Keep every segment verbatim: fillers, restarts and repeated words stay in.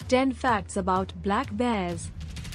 ten facts about black bears.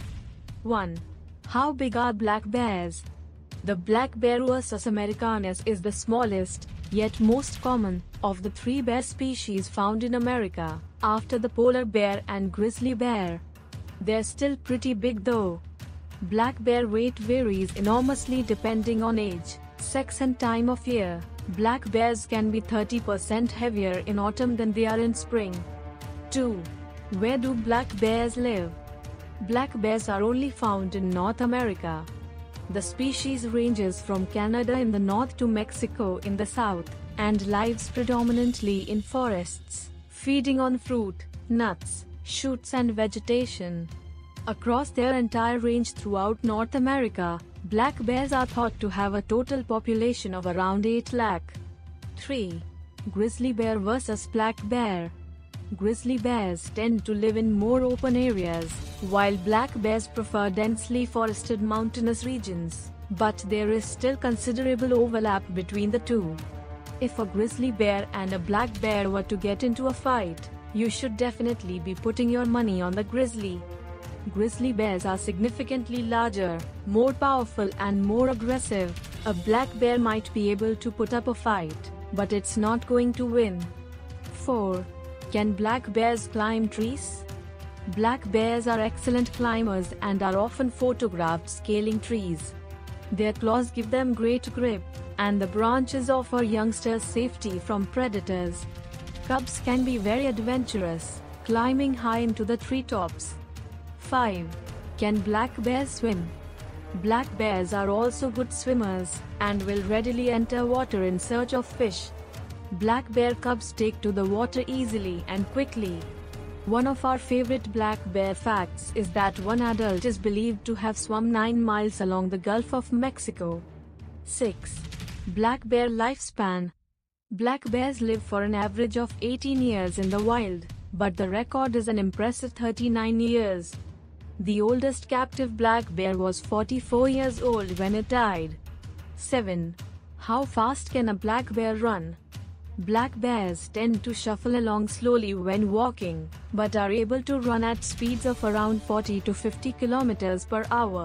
one. How big are black bears? The black bear Ursus americanus is the smallest, yet most common, of the three bear species found in America, after the polar bear and grizzly bear. They're still pretty big though. Black bear weight varies enormously depending on age, sex and time of year. Black bears can be thirty percent heavier in autumn than they are in spring. two. Where do black bears live? Black bears are only found in North America. The species ranges from Canada in the north to Mexico in the south, and lives predominantly in forests, feeding on fruit, nuts, shoots and vegetation. Across their entire range throughout North America, black bears are thought to have a total population of around eight lakh. three. Grizzly bear versus black bear. Grizzly bears tend to live in more open areas, while black bears prefer densely forested mountainous regions, but there is still considerable overlap between the two. If a grizzly bear and a black bear were to get into a fight, you should definitely be putting your money on the grizzly. Grizzly bears are significantly larger, more powerful and more aggressive. A black bear might be able to put up a fight, but it's not going to win. four. Can black bears climb trees? Black bears are excellent climbers and are often photographed scaling trees. Their claws give them great grip, and the branches offer youngsters safety from predators. Cubs can be very adventurous, climbing high into the treetops. five. Can black bears swim? Black bears are also good swimmers, and will readily enter water in search of fish. Black bear cubs take to the water easily and quickly. One of our favorite black bear facts is that one adult is believed to have swum nine miles along the Gulf of Mexico. six. Black bear lifespan. Black bears live for an average of eighteen years in the wild, but the record is an impressive thirty-nine years. The oldest captive black bear was forty-four years old when it died. seven. How fast can a black bear run? Black bears tend to shuffle along slowly when walking, but are able to run at speeds of around forty to fifty kilometers per hour.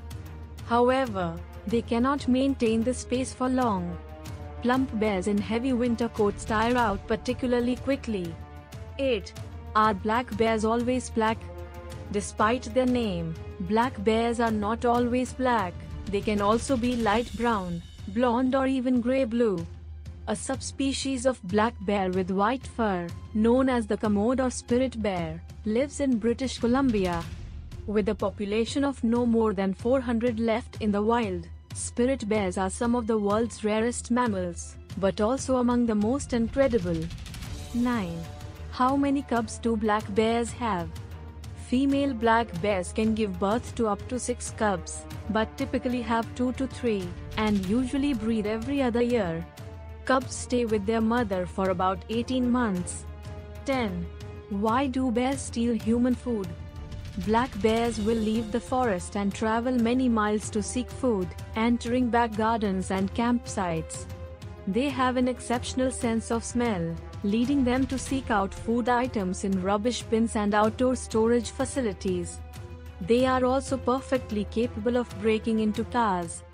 However, they cannot maintain this pace for long. Plump bears in heavy winter coats tire out particularly quickly. eight. Are black bears always black? Despite their name, black bears are not always black. They can also be light brown, blonde or even gray-blue. A subspecies of black bear with white fur, known as the commode or spirit bear, lives in British Columbia. With a population of no more than four hundred left in the wild, spirit bears are some of the world's rarest mammals, but also among the most incredible. nine. How many cubs do black bears have? Female black bears can give birth to up to six cubs, but typically have two to three, and usually breed every other year. Cubs stay with their mother for about eighteen months. ten. Why do bears steal human food? Black bears will leave the forest and travel many miles to seek food, entering back gardens and campsites. They have an exceptional sense of smell, leading them to seek out food items in rubbish bins and outdoor storage facilities. They are also perfectly capable of breaking into cars,